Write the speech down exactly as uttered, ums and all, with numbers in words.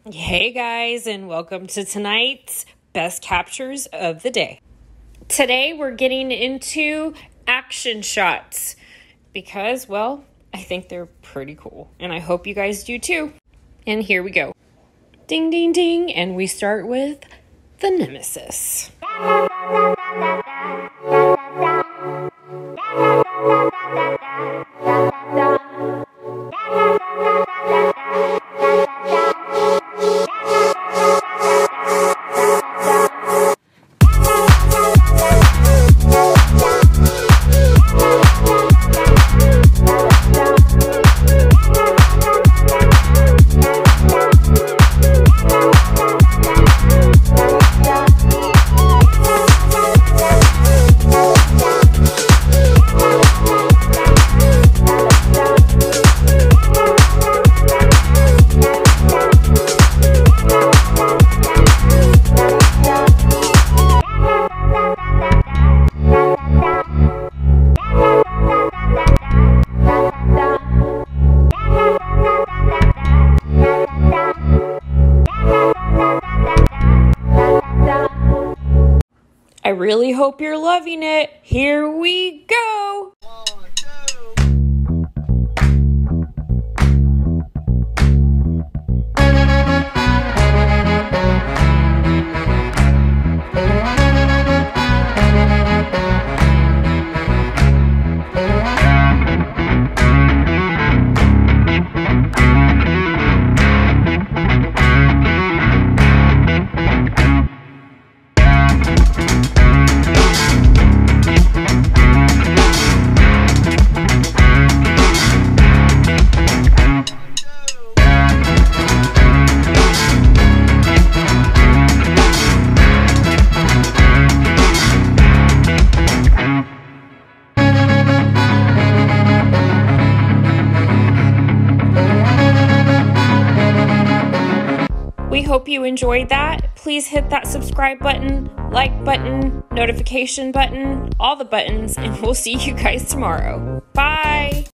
Hey guys, and welcome to tonight's best captures of the day. Today we're getting into action shots because, well, I think they're pretty cool and I hope you guys do too. And here we go. Ding, ding, ding. And we start with the Nemesis. I really hope you're loving it. Here we go. We hope you enjoyed that. Please hit that subscribe button, like button, notification button, all the buttons, and we'll see you guys tomorrow. Bye!